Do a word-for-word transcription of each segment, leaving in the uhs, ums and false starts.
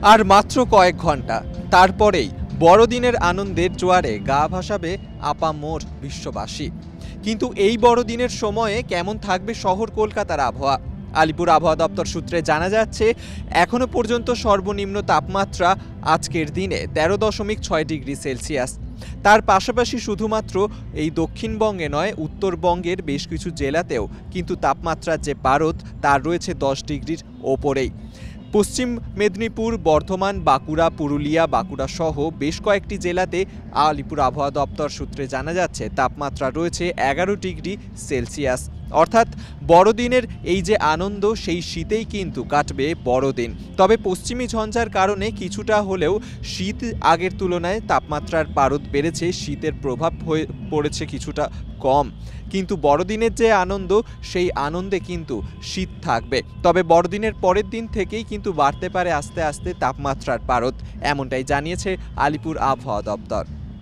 আর মাত্র কয়েক ঘন্টা তারপরেই বড়দিনের আনন্দের জোয়ারে গা ভাসাবে আপামোর বিশ্ববাসী। কিন্তু এই বড়দিনের সময়ে কেমন থাকবে শহর কলকাতার আবহাওয়া? আলিপুর আবহাওয়া দপ্তর সূত্রে জানা যাচ্ছে, এখনো পর্যন্ত সর্বনিম্ন তাপমাত্রা আজকের দিনে তেরো দশমিক ছয় ডিগ্রি সেলসিয়াস। তার পাশাপাশি শুধুমাত্র এই দক্ষিণবঙ্গে নয়, উত্তরবঙ্গের বেশ কিছু জেলাতেও কিন্তু তাপমাত্রার যে পারদ তার রয়েছে দশ ডিগ্রির ওপরেই। পশ্চিম মেদিনীপুর, বর্ধমান, বাঁকুড়া, পুরুলিয়া, বাঁকুড়া সহ বেশ কয়েকটি জেলাতে আলিপুর আবহাওয়া দপ্তর সূত্রে জানা যাচ্ছে তাপমাত্রা রয়েছে এগারো ডিগ্রি সেলসিয়াস। অর্থাৎ বড়দিনের এই যে আনন্দ, সেই শীতেই কিন্তু কাটবে বড়দিন। তবে পশ্চিমী ঝঞ্ঝার কারণে কিছুটা হলেও শীত আগের তুলনায় তাপমাত্রার পারদ বেড়েছে, শীতের প্রভাব হয়ে পড়েছে কিছুটা কম। কিন্তু বড়দিনের যে আনন্দ, সেই আনন্দে কিন্তু শীত থাকবে। তবে বড়দিনের পরের দিন থেকেই কিন্তু বাড়তে পারে আস্তে আস্তে তাপমাত্রার পারদ, এমনটাই জানিয়েছে আলিপুর আবহাওয়া দপ্তর।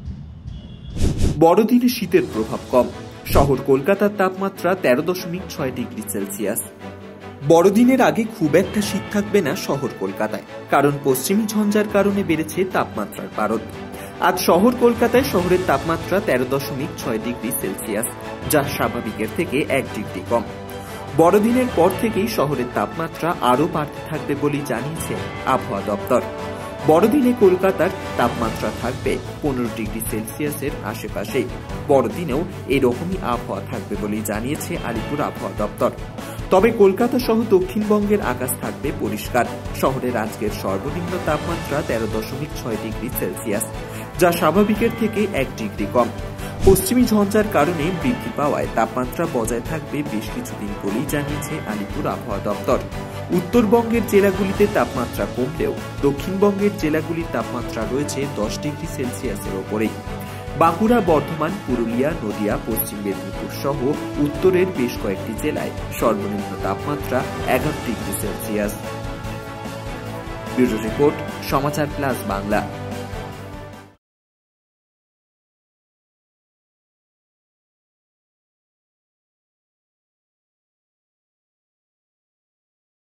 বড়দিনে শীতের প্রভাব কম, শহর কলকাতার তাপমাত্রা তেরো দশমিক ছয় ডিগ্রি সেলসিয়াস। বড়দিনের আগে খুব একটা শীত থাকবে না শহর কলকাতায়, কারণ পশ্চিমী ঝঞ্ঝার কারণে বেড়েছে তাপমাত্রার পারদ। আজ শহর কলকাতায় শহরের তাপমাত্রা তেরো দশমিক ছয় ডিগ্রি সেলসিয়াস, যা স্বাভাবিকের থেকে এক ডিগ্রি কম। বড়দিনের পর থেকেই শহরের তাপমাত্রা আরও বাড়তে থাকবে বলেই জানিয়েছে আবহাওয়া দপ্তর। বড়দিনে কলকাতার তাপমাত্রা থাকবে পনেরো ডিগ্রি সেলসিয়াসের আশেপাশে। বড়দিনেও এরকমই আবহাওয়া থাকবে বলেই জানিয়েছে আলিপুর আবহাওয়া দপ্তর। তবে কলকাতা সহ দক্ষিণবঙ্গের আকাশ থাকবে পরিষ্কার। শহরের আজকের সর্বনিম্ন তাপমাত্রা তেরো দশমিক ছয় ডিগ্রি সেলসিয়াস, যা স্বাভাবিকের থেকে এক ডিগ্রি কম। পশ্চিমী ঝঞ্ঝার কারণে বৃদ্ধি পাওয়ায় তাপমাত্রা বজায় থাকবে বেশ কিছুদিন বলেই জানিয়েছে আলিপুর আবহাওয়া দপ্তর। উত্তরবঙ্গের জেলাগুলিতে তাপমাত্রা কমলেও দক্ষিণবঙ্গের জেলাগুলির তাপমাত্রা রয়েছে দশ ডিগ্রি সেলসিয়াসের ওপরেই। বাঁকুড়া, বর্ধমান, পুরুলিয়া, নদিয়া, পশ্চিম মেদিনীপুর সহ উত্তরের বেশ কয়েকটি জেলায় সর্বনিম্ন তাপমাত্রা এগারো degree Celsius. Bureau report, Samachar plus Bangla.